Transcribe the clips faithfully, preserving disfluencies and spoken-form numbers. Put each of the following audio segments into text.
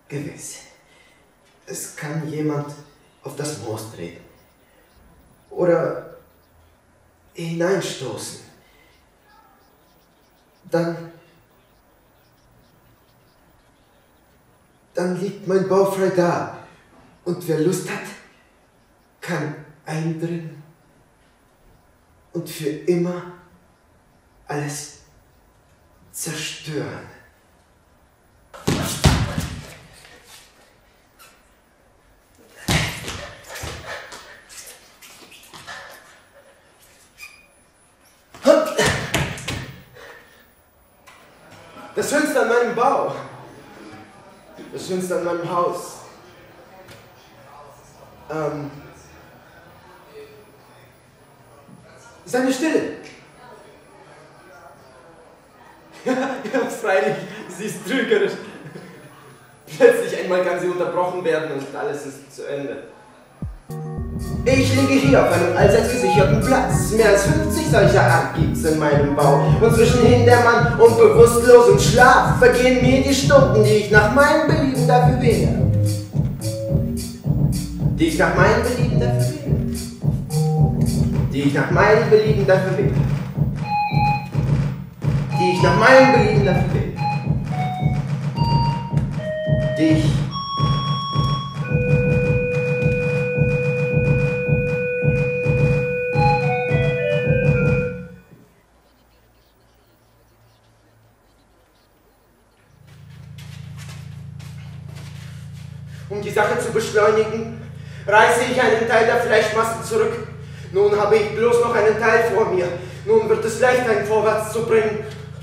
Gewiss. Es kann jemand auf das Moos treten. Oder hineinstoßen. Dann... Dann liegt mein Bau frei da. Und wer Lust hat, kann eindringen und für immer alles zerstören. Das Schönste an meinem Bau, das Schönste an meinem Haus, ähm, seine Stille. Ja, ja, freilich, sie ist trügerisch. Plötzlich einmal kann sie unterbrochen werden und alles ist zu Ende. Ich liege hier auf einem allseits gesicherten Platz. Mehr als fünfzig solcher Art gibt's in meinem Bau. Und zwischen Hintermann und bewusstlosem Schlaf vergehen mir die Stunden, die ich nach meinem Belieben dafür wähle. Die ich nach meinem Belieben dafür wähle. Die ich nach meinem Belieben dafür wähle. Die ich nach meinem Belieben dafür wähle. Die ich... Um die Sache zu beschleunigen, reiße ich einen Teil der Fleischmasse zurück. Nun habe ich bloß noch einen Teil vor mir. Nun wird es leicht, einen vorwärts zu bringen.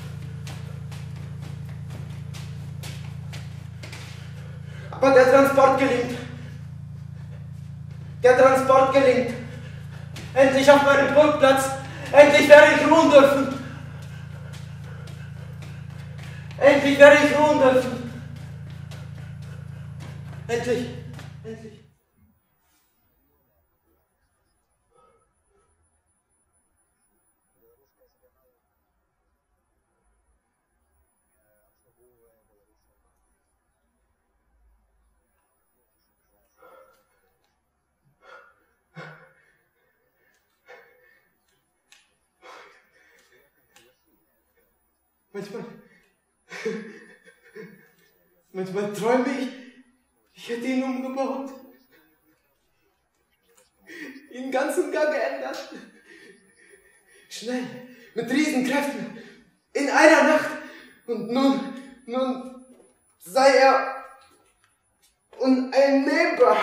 Aber der Transport gelingt. Der Transport gelingt. Endlich auf meinem Burgplatz. Endlich werde ich ruhen dürfen. Endlich werde ich ruhen dürfen. Endlich, endlich. Manchmal, manchmal träume ich, ich hätte ihn umgebaut, ihn ganz und gar geändert. Schnell, mit Riesenkräften, in einer Nacht. Und nun, nun sei er uneinnehmbar.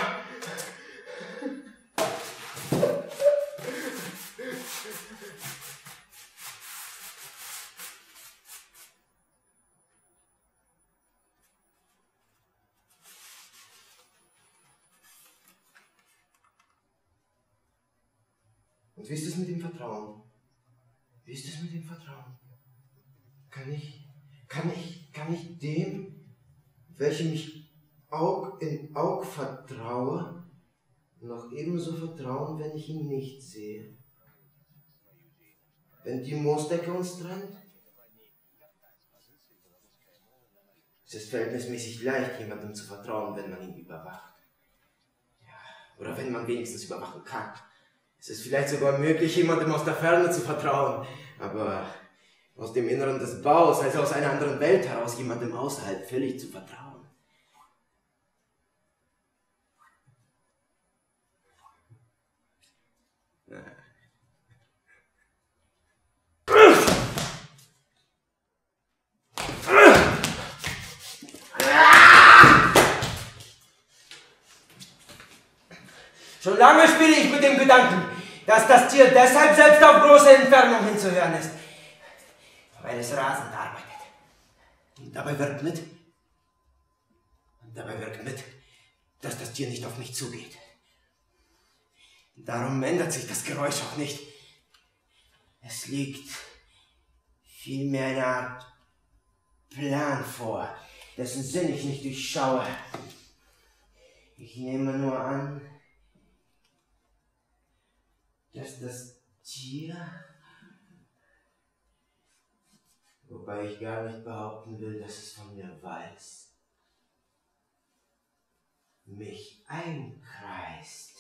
Und wie ist es mit dem Vertrauen? Wie ist es mit dem Vertrauen? Kann ich, kann ich, kann ich dem, welchem ich Aug in Aug vertraue, noch ebenso vertrauen, wenn ich ihn nicht sehe? Wenn die Moosdecke uns trennt? Es ist verhältnismäßig leicht, jemandem zu vertrauen, wenn man ihn überwacht. Ja, oder wenn man wenigstens überwachen kann. Es ist vielleicht sogar möglich, jemandem aus der Ferne zu vertrauen, aber aus dem Inneren des Baus, also aus einer anderen Welt heraus, jemandem außerhalb völlig zu vertrauen. Schon lange spiele ich mit dem Gedanken, dass das Tier deshalb selbst auf große Entfernung hinzuhören ist, weil es rasend arbeitet. Und dabei wirkt mit, und dabei wirkt mit, dass das Tier nicht auf mich zugeht. Darum ändert sich das Geräusch auch nicht. Es liegt vielmehr eine Art Plan vor, dessen Sinn ich nicht durchschaue. Ich nehme nur an, dass das Tier, wobei ich gar nicht behaupten will, dass es von mir weiß, mich einkreist.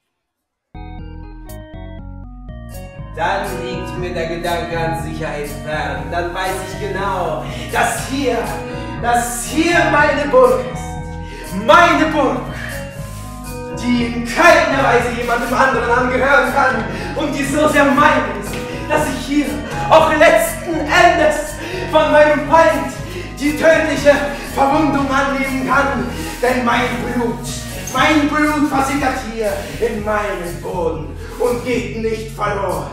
Dann liegt mir der Gedanke an Sicherheit fern. Dann weiß ich genau, dass hier, dass hier meine Burg ist. Meine Burg, die in keiner Weise jemandem anderen angehören kann und die so sehr mein ist, dass ich hier auch letzten Endes von meinem Feind die tödliche Verwundung annehmen kann. Denn mein Blut, mein Blut versickert hier in meinen Boden und geht nicht verloren.